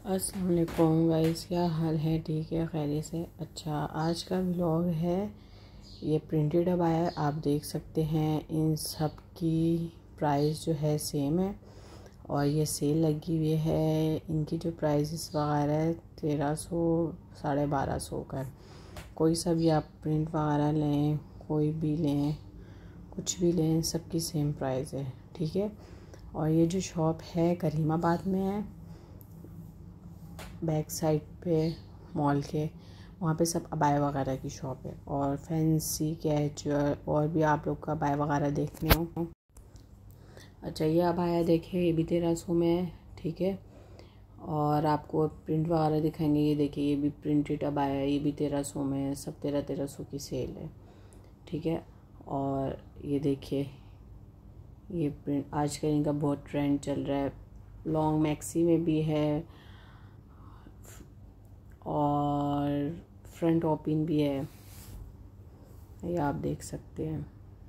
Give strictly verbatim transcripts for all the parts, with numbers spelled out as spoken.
अस्सलाम वालेकुम गाइस, क्या हाल है? ठीक है, खैरियत से। अच्छा, आज का व्लॉग है, ये प्रिंटेड अब आया है। आप देख सकते हैं इन सब की प्राइस जो है सेम है और ये सेल लगी हुई है। इनकी जो प्राइसेस वगैरह है तेरह सौ साढ़े बारह सौ का। कोई सा भी आप प्रिंट वगैरह लें, कोई भी लें, कुछ भी लें, सबकी सेम प्राइस है। ठीक है। और ये जो शॉप है करीमाबाद में है, बैक साइड पे मॉल के, वहाँ पे सब अबाया वगैरह की शॉप है और फैंसी कैजुअल और भी आप लोग का अबाया वगैरह देखने हो। अच्छा, ये अबाया देखिए, ये भी तेरह सौ में है। ठीक है। और आपको प्रिंट वगैरह दिखाएंगे। ये देखिए, ये भी प्रिंटेड अबाया है, ये भी तेरह सौ में है। सब तेरह तेरह सौ की सेल है। ठीक है। और ये देखिए, ये प्रिंट आजकल इनका बहुत ट्रेंड चल रहा है। लॉन्ग मैक्सी में भी है और फ्रंट ओपन भी है। ये आप देख सकते हैं।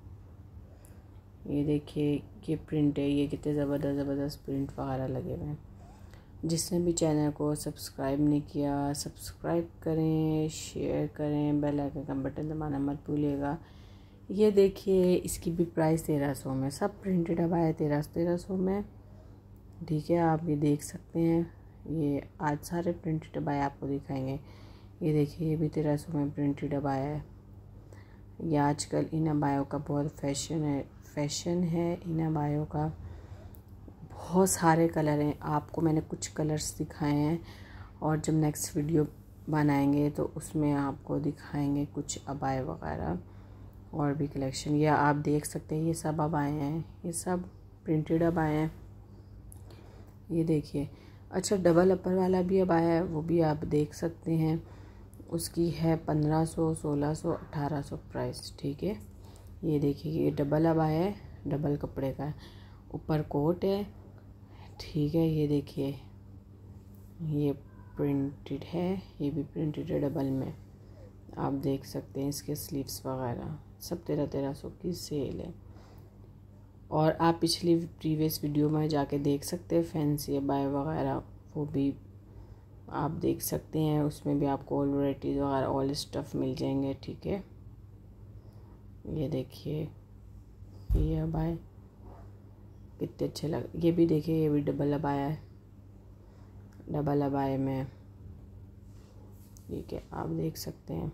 ये देखिए, ये प्रिंट है, ये कितने ज़बरदस्त ज़बरदस्त प्रिंट वगैरह लगे हुए हैं। जिसने भी चैनल को सब्सक्राइब नहीं किया, सब्सक्राइब करें, शेयर करें, बेल आइकन का बटन दबाना मत भूलिएगा। ये देखिए, इसकी भी प्राइस तेरह सौ में, सब प्रिंटेड अब आया तेरह तेरह सौ में। ठीक है, आप ये देख सकते हैं। ये आज सारे प्रिंटेड अबाया आपको दिखाएंगे। ये देखिए, ये भी तेरह सौ में प्रिंटेड अबाया है। ये आजकल इन अबायों का बहुत फैशन है फैशन है इन अबायों का। बहुत सारे कलर हैं, आपको मैंने कुछ कलर्स दिखाए हैं और जब नेक्स्ट वीडियो बनाएंगे तो उसमें आपको दिखाएंगे कुछ अबाया वगैरह और भी कलेक्शन। ये आप देख सकते हैं, ये सब अबाए हैं, ये सब प्रिंटेड अबाए हैं। ये देखिए। अच्छा, डबल अपर वाला भी अब आया है, वो भी आप देख सकते हैं। उसकी है पंद्रह सौ सोलह सौ अठारह सौ प्राइस। ठीक है। ये देखिए, ये डबल अब आया है, डबल कपड़े का है, ऊपर कोट है। ठीक है। ये देखिए, ये प्रिंटेड है, ये भी प्रिंटेड है डबल में। आप देख सकते हैं इसके स्लीव्स वगैरह सब तेरह तेरह सौ की सेल है। और आप पिछली प्रीवियस वीडियो में जाके देख सकते हैं फैंसी अबाया वगैरह, वो भी आप देख सकते हैं। उसमें भी आपको ऑल वैराइटीज़ वगैरह ऑल स्टफ़ मिल जाएंगे। ठीक है। ये देखिए, ये अबाया कितने अच्छे लग। ये भी देखिए, ये भी डबल अबाया है, डबल अबाया में। ठीक है, आप देख सकते हैं।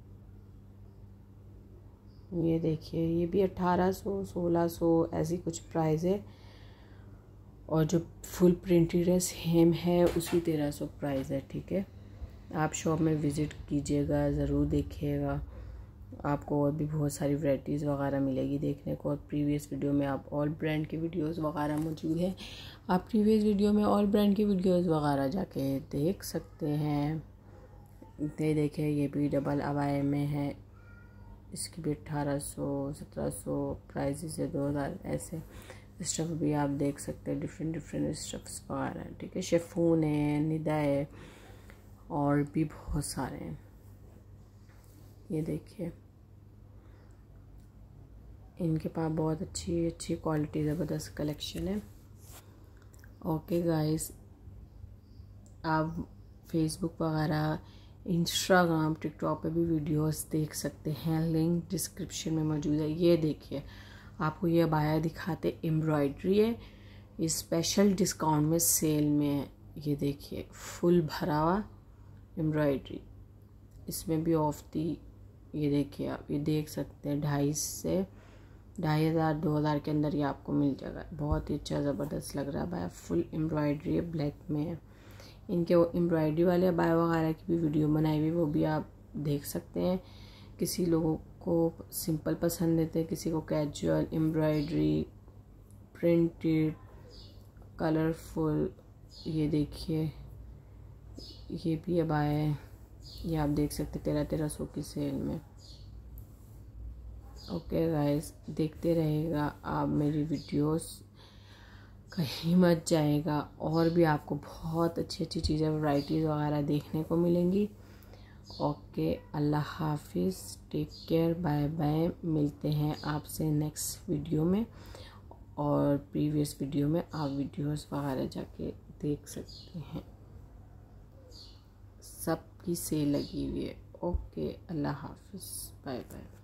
ये देखिए, ये भी अठारह सौ सोलह सौ ऐसी कुछ प्राइस है। और जो फुल प्रिंटेड है सेम है, उसकी तेरह सौ प्राइस है। ठीक है। आप शॉप में विज़िट कीजिएगा, ज़रूर देखिएगा, आपको और भी बहुत सारी वैराइटीज़ वगैरह मिलेगी देखने को। और प्रीवियस वीडियो में आप ऑल ब्रांड की वीडियोस वगैरह मौजूद है, आप प्रीवियस वीडियो में ऑल ब्रांड की वीडियोस वगैरह जाके देख सकते हैं। ये देखिए, ये भी डबल अबाया में है, इसकी भी अठारह सौ सत्रह सौ प्राइस है, दो हज़ार ऐसे। स्टफ़ भी आप देख सकते हैं, डिफरेंट डिफरेंट स्टफ़्स वगैरह हैं। ठीक है। शिफॉन है, निदा है और भी बहुत सारे हैं। ये देखिए, इनके पास बहुत अच्छी अच्छी क्वालिटी ज़बरदस्त कलेक्शन है। ओके गाइस, आप फेसबुक वगैरह, इंस्टाग्राम, टिकटॉक पे भी वीडियोस देख सकते हैं, लिंक डिस्क्रिप्शन में मौजूद है। ये देखिए, आपको ये अबाया दिखाते, एम्ब्रॉयडरी है, ये स्पेशल डिस्काउंट में सेल में है। ये देखिए, फुल भरा हुआ एम्ब्रॉयडरी, इसमें भी ऑफ थी। ये देखिए, आप ये देख सकते हैं, ढाई से ढाई हज़ार दो हज़ार के अंदर ये आपको मिल जाएगा। बहुत ही अच्छा ज़बरदस्त लग रहा है अबाया, फुल एम्ब्रॉयडरी है, ब्लैक में है। इनके वो एम्ब्रॉयडरी वाले अबाया वगैरह की भी वीडियो बनाई हुई, वो भी आप देख सकते हैं। किसी लोगों को सिंपल पसंद देते हैं, किसी को कैजुअल, एम्ब्रॉयडरी, प्रिंटेड, कलरफुल। ये देखिए, ये भी अबाया है, ये आप देख सकते हैं तेरह तेरह सौ की सेल में। ओके गाइस, देखते रहेगा आप मेरी वीडियोस, कहीं मत जाएगा। और भी आपको बहुत अच्छी अच्छी चीज़ें, वैराइटीज़ वगैरह देखने को मिलेंगी। ओके, अल्लाह हाफिज़, टेक केयर, बाय बाय। मिलते हैं आपसे नेक्स्ट वीडियो में। और प्रीवियस वीडियो में आप वीडियोस वगैरह जाके देख सकते हैं। सब की सेल लगी हुई है। ओके, अल्लाह हाफिज़, बाय बाय।